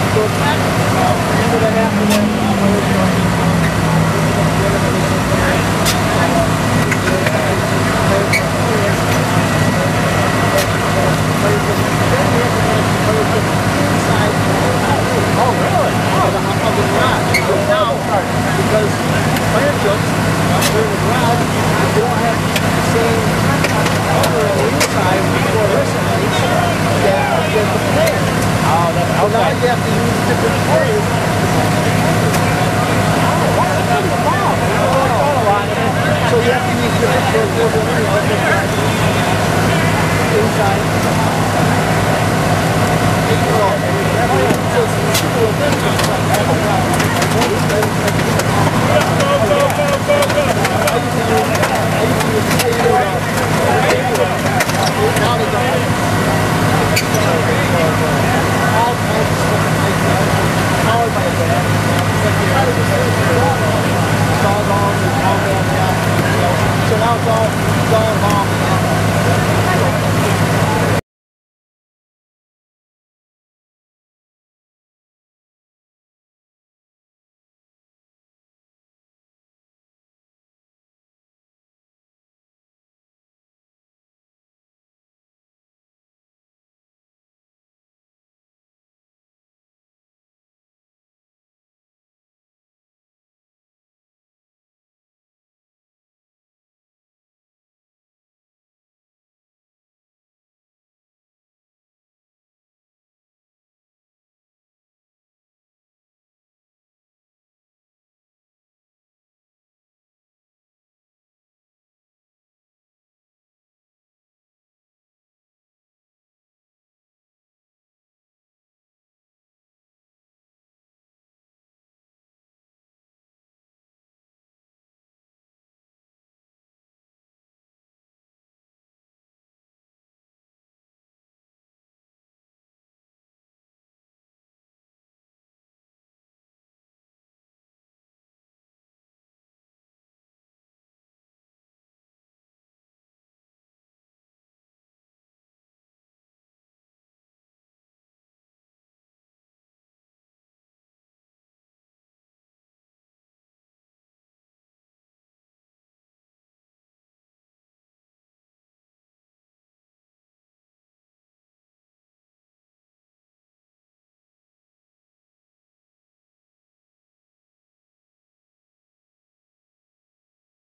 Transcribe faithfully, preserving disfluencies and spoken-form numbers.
So it's not so that after that, oh really? Oh, the, of the garage. So now, because fire trucks during the garage, they don't have the same cover on the inside for recently that is the flare. Oh, that's okay. So now you have to use different flares. So you have to use different flares inside. So it's a little different.